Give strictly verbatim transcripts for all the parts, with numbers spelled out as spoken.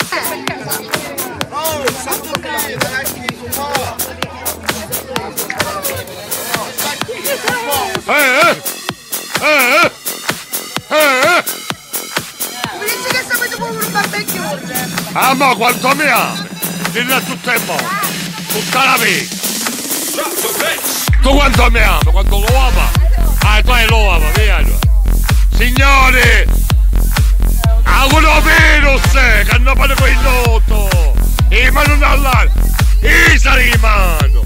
Oh, santo Dio, dai, Eh, eh! Eh, eh! Eh, eh! Mi dici che sapete proprio un barbecue? Ah, ma quanto mi ami? Dillo a tutto il mondo! Tutta la vita! Tu quanto mi ami? Quanto lo ama? Ah, tu lo ama, via! Signori! Auguro virus! Che hanno fatto quel noto! E mano dall'alto! Isa di mano!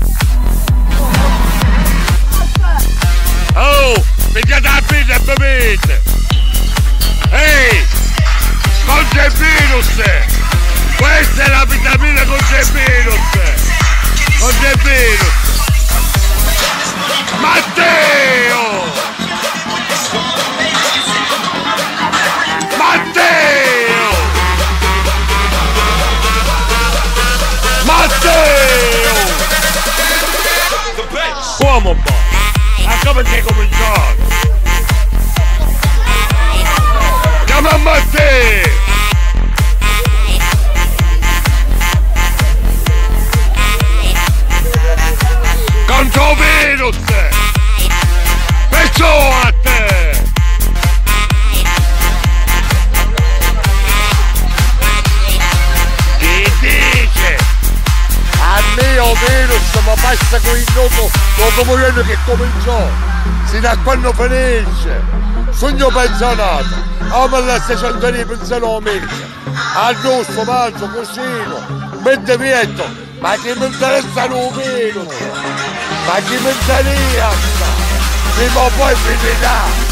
Oh! Pigliate la pizza e bevete! Ehi! Contro il virus! Questa è la vitamina contro il virus! Contro il virus! Matteo! Matteo! Matteo! Come un po'? Ma come sei cominciato? Chiama Matteo! Contro virus! Perciò a te! Chi dice? A mio virus ma basta con il noto dopo morire che cominciò! Si da quando finisce! Sogno pensionato! Amo la seicento di pensione america! Al giusto, mangio, cucino! Mette vietto! Ma chi mi interessa un virus? Ma chi mi interessa? Prima o poi finirà!